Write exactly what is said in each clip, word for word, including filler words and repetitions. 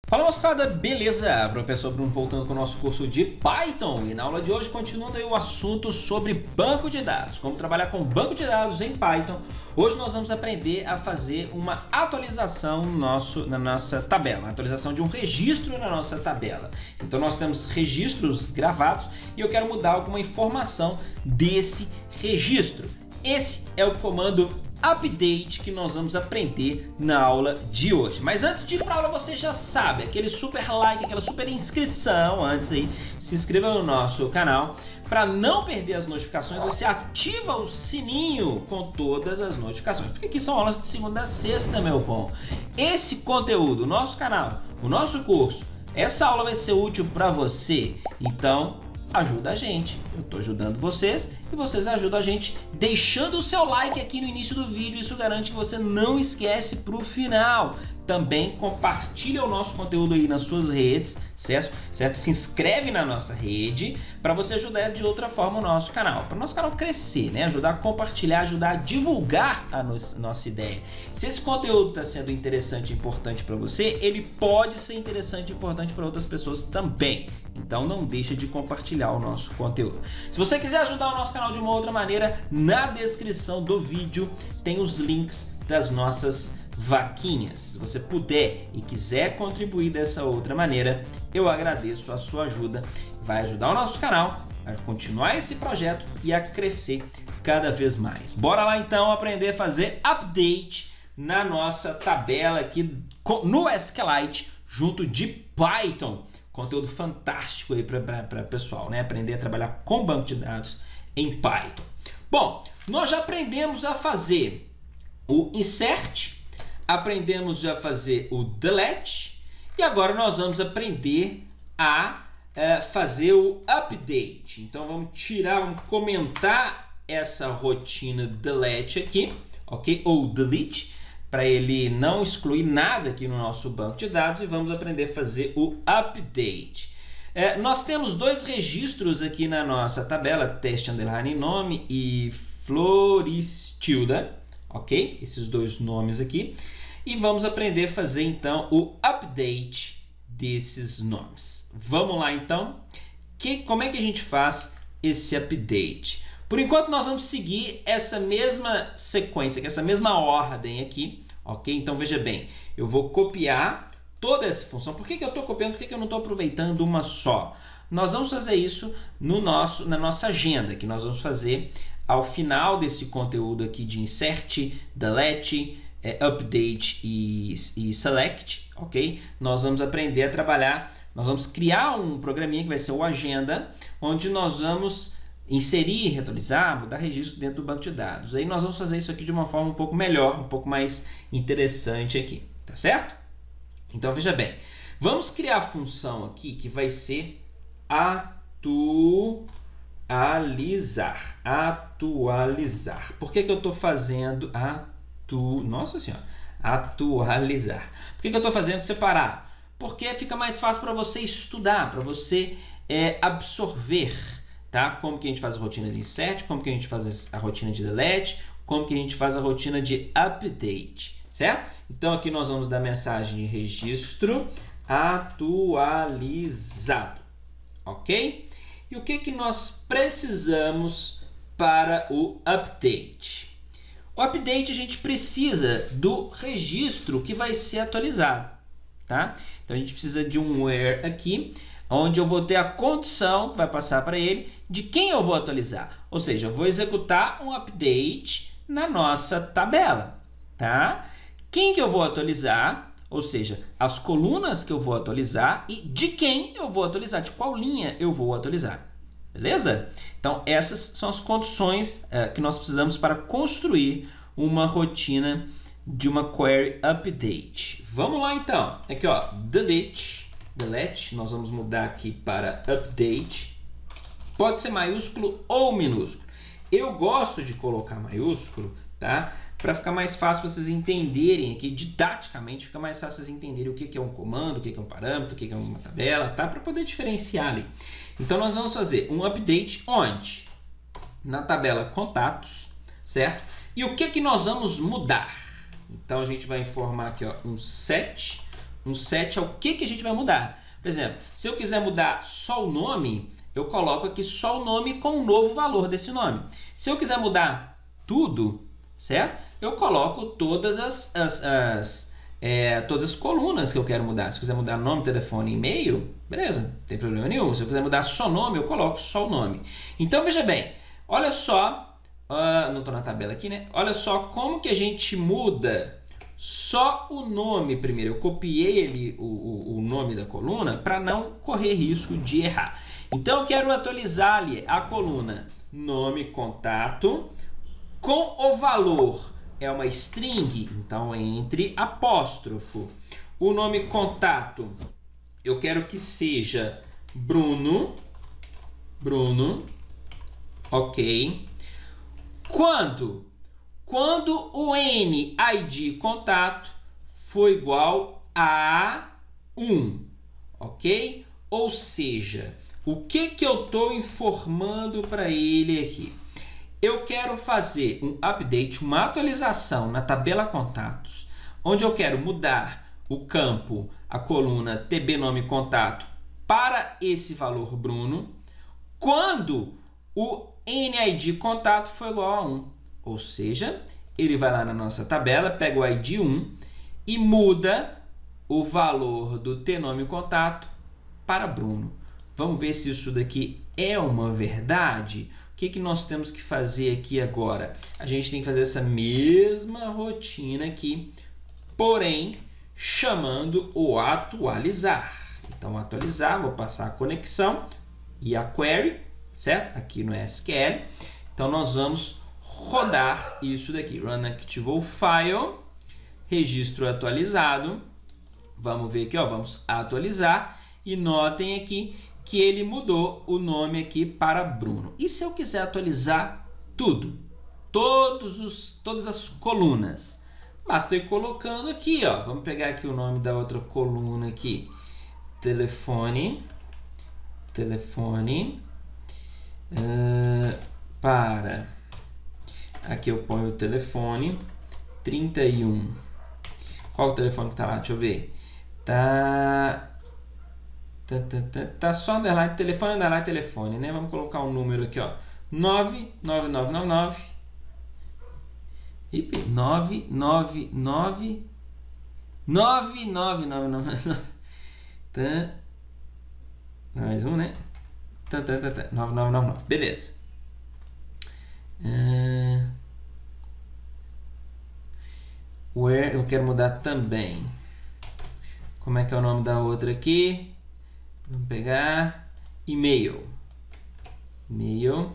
Fala moçada, beleza? Professor Bruno voltando com o nosso curso de Python e na aula de hoje continuando aí o assunto sobre banco de dados, como trabalhar com banco de dados em Python. Hoje nós vamos aprender a fazer uma atualização no nosso, na nossa tabela, uma atualização de um registro na nossa tabela. Então nós temos registros gravados e eu quero mudar alguma informação desse registro. Esse é o comando update que nós vamos aprender na aula de hoje. Mas antes de ir para a aula, você já sabe, aquele super like, aquela super inscrição antes aí, se inscreva no nosso canal. Para não perder as notificações, você ativa o sininho com todas as notificações, porque aqui são aulas de segunda a sexta, meu bom. Esse conteúdo, o nosso canal, o nosso curso, essa aula vai ser útil para você, então ajuda a gente, eu estou ajudando vocês e vocês ajudam a gente deixando o seu like aqui no início do vídeo. Isso garante que você não esquece para o final. Também compartilha o nosso conteúdo aí nas suas redes, certo? certo? Se inscreve na nossa rede para você ajudar de outra forma o nosso canal, para o nosso canal crescer, né? Ajudar a compartilhar, ajudar a divulgar a no nossa ideia. Se esse conteúdo está sendo interessante e importante para você, ele pode ser interessante e importante para outras pessoas também. Então não deixa de compartilhar o nosso conteúdo. Se você quiser ajudar o nosso canal de uma outra maneira, na descrição do vídeo tem os links das nossas vaquinhas. Se você puder e quiser contribuir dessa outra maneira, eu agradeço a sua ajuda. Vai ajudar o nosso canal a continuar esse projeto e a crescer cada vez mais. Bora lá então aprender a fazer update na nossa tabela aqui no SQLite junto de Python. Conteúdo fantástico aí para o pessoal, né? Aprender a trabalhar com banco de dados em Python. Bom, nós já aprendemos a fazer o insert, aprendemos a fazer o delete e agora nós vamos aprender a é, fazer o update. Então vamos tirar, vamos comentar essa rotina delete aqui, ok? Ou delete, para ele não excluir nada aqui no nosso banco de dados, e vamos aprender a fazer o update. É, nós temos dois registros aqui na nossa tabela, teste underline nome e Floristilda, ok? Esses dois nomes aqui. E vamos aprender a fazer então o update desses nomes. Vamos lá então? Que, como é que a gente faz esse update? Por enquanto nós vamos seguir essa mesma sequência, essa mesma ordem aqui, ok? Então veja bem, eu vou copiar toda essa função. Por que que eu estou copiando? Por que que eu não estou aproveitando uma só? Nós vamos fazer isso no nosso, na nossa agenda, que nós vamos fazer ao final desse conteúdo aqui de insert, delete, é, update e, e select, ok? Nós vamos aprender a trabalhar, nós vamos criar um programinha que vai ser o agenda, onde nós vamos inserir, reatualizar, mudar registro dentro do banco de dados. Aí nós vamos fazer isso aqui de uma forma um pouco melhor, um pouco mais interessante aqui, tá certo? Então veja bem, vamos criar a função aqui que vai ser atualizar, atualizar. Por que que eu estou fazendo atu... Nossa senhora, atualizar? Por que que eu estou fazendo separar? Porque fica mais fácil para você estudar, para você é, absorver. Tá? Como que a gente faz a rotina de insert, como que a gente faz a rotina de delete, como que a gente faz a rotina de update, certo? Então aqui nós vamos dar mensagem de registro atualizado, ok? E o que que nós precisamos para o update? O update a gente precisa do registro que vai ser atualizado, tá? Então a gente precisa de um where aqui, onde eu vou ter a condição que vai passar para ele de quem eu vou atualizar. Ou seja, eu vou executar um update na nossa tabela, tá? Quem que eu vou atualizar, ou seja, as colunas que eu vou atualizar e de quem eu vou atualizar, de qual linha eu vou atualizar. Beleza? Então, essas são as condições é, que nós precisamos para construir uma rotina de uma query update. Vamos lá, então. Aqui, ó, delete. Delete, nós vamos mudar aqui para update. Pode ser maiúsculo ou minúsculo. Eu gosto de colocar maiúsculo, tá? Para ficar mais fácil vocês entenderem aqui, didaticamente, fica mais fácil vocês entenderem o que é um comando, o que é um parâmetro, o que é uma tabela, tá? Para poder diferenciar ali. Então nós vamos fazer um update onde? Na tabela contatos, certo? E o que que nós vamos mudar? Então a gente vai informar aqui, ó, um set Um set é o que, que a gente vai mudar. Por exemplo, se eu quiser mudar só o nome, eu coloco aqui só o nome com o novo valor desse nome. Se eu quiser mudar tudo, certo? Eu coloco todas as, as, as, é, todas as colunas que eu quero mudar. Se eu quiser mudar nome, telefone e e-mail, beleza, não tem problema nenhum. Se eu quiser mudar só nome, eu coloco só o nome. Então, veja bem, olha só, uh, não estou na tabela aqui, né? Olha só como que a gente muda só o nome primeiro. Eu copiei ali o, o, o nome da coluna para não correr risco de errar. Então, eu quero atualizar ali a coluna nome, contato, com o valor. É uma string, então entre apóstrofo. O nome contato, eu quero que seja Bruno. Bruno. Ok. Quando? Quando o N I D contato for igual a um. Ok? Ou seja, o que, que eu estou informando para ele aqui? Eu quero fazer um update, uma atualização na tabela contatos, onde eu quero mudar o campo, a coluna T B nome contato para esse valor Bruno, quando o N I D contato for igual a um. Ou seja, ele vai lá na nossa tabela, pega o I D um e muda o valor do T nome contato para Bruno. Vamos ver se isso daqui é uma verdade. O que, que nós temos que fazer aqui agora? A gente tem que fazer essa mesma rotina aqui, porém chamando o atualizar. Então, atualizar, vou passar a conexão e a query, certo? Aqui no S Q L. Então, nós vamos rodar isso daqui. Run Activate File, registro atualizado. Vamos ver aqui, ó, vamos atualizar e notem aqui que ele mudou o nome aqui para Bruno. E se eu quiser atualizar tudo, todos os, todas as colunas, basta ir colocando aqui, ó. Vamos pegar aqui o nome da outra coluna aqui, telefone, telefone, uh, para, aqui eu ponho o telefone, trinta e um, qual o telefone que tá lá? Deixa eu ver, tá... Tá, tá, tá, tá só underline, telefone, underline, telefone, né? Vamos colocar um número aqui, ó. nove nove nove nove nove. Ih, nove nove nove nove nove nove nove. Tá. Mais um, né? Tá, tá, tá, tá. nove nove nove nove. Beleza. Uh... Where eu quero mudar também. Como é que é o nome da outra aqui? Vamos pegar e-mail. E-mail.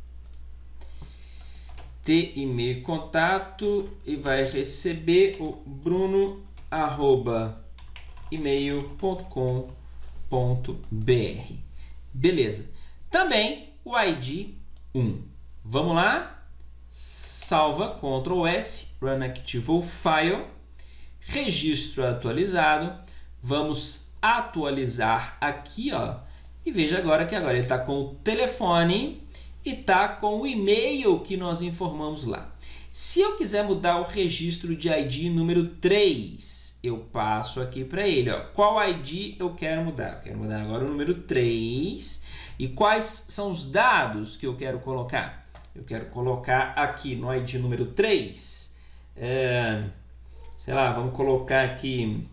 T e-mail contato e vai receber o bruno arroba e-mail ponto com ponto br. Beleza. Também o I D um. Vamos lá. Salva, control S, Run Activate File. Registro atualizado. Vamos atualizar aqui, ó, e veja agora que agora ele está com o telefone e está com o e-mail que nós informamos lá. Se eu quiser mudar o registro de I D número três, eu passo aqui para ele, ó, qual I D eu quero mudar? Eu quero mudar agora o número três. E quais são os dados que eu quero colocar? Eu quero colocar aqui no I D número três, é, sei lá, vamos colocar aqui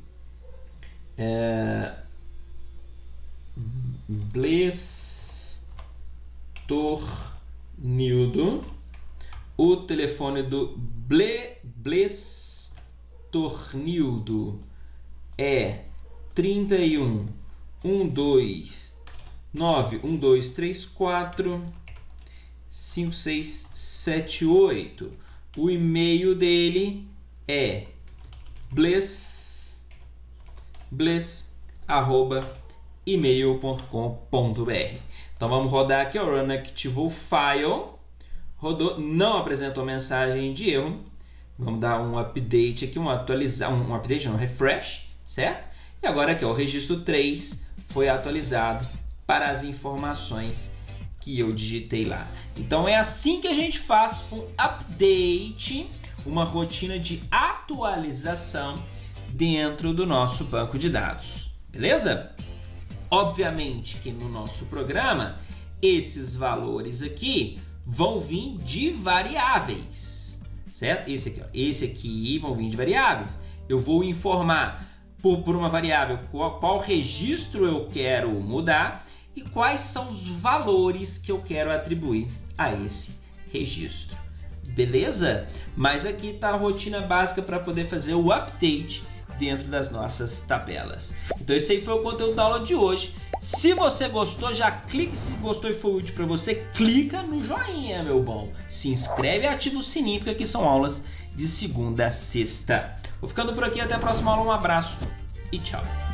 É, Blestornildo, o telefone do Ble, Blestornildo é trinta e um, um dois nove um dois três quatro cinco seis sete oito. O e-mail dele é bles bles arroba e mail ponto com ponto br. Então vamos rodar aqui, ó, Run Activate File. Rodou, não apresentou mensagem de erro. Vamos dar um update aqui, um atualizar, um update, um refresh, certo? E agora aqui, ó, o registro três foi atualizado para as informações que eu digitei lá. Então é assim que a gente faz um update, uma rotina de atualização dentro do nosso banco de dados, beleza? Obviamente que no nosso programa, esses valores aqui vão vir de variáveis, certo? Esse aqui, ó, esse aqui vão vir de variáveis. Eu vou informar por, por uma variável qual, qual registro eu quero mudar e quais são os valores que eu quero atribuir a esse registro, beleza? Mas aqui está a rotina básica para poder fazer o update dentro das nossas tabelas. Então esse aí foi o conteúdo da aula de hoje. Se você gostou, já clique, se gostou e foi útil para você, clica no joinha, meu bom. Se inscreve e ativa o sininho, porque aqui são aulas de segunda a sexta. Vou ficando por aqui, até a próxima aula, um abraço e tchau.